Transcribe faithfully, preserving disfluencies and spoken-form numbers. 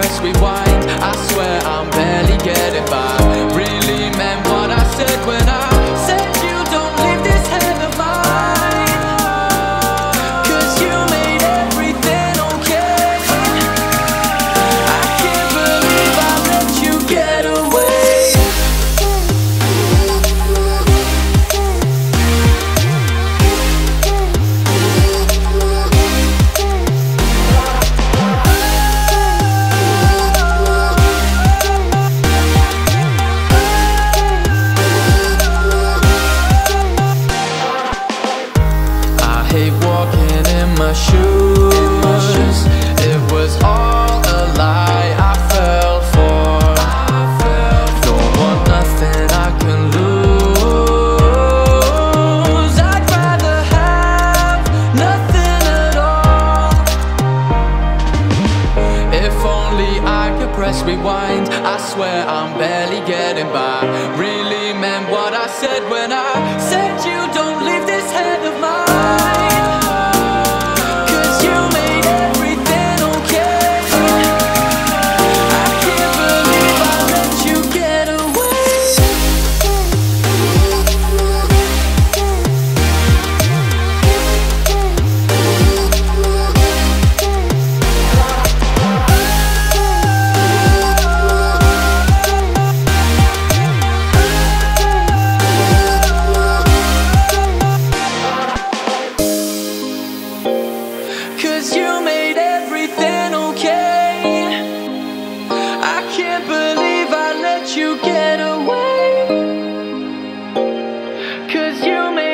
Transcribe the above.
press rewind, I swear I'm barely getting by. Really meant what I said when I said you don't leave this head of mine. Cause you made everything okay. I can't believe I let you get away. Shoes. It was all a lie I fell for. Don't want nothing I can lose. I'd rather have nothing at all. If only I could press rewind, I swear I'm barely getting by. Really meant what I said when I said you don't leave this head of mine. You get away, 'cause you made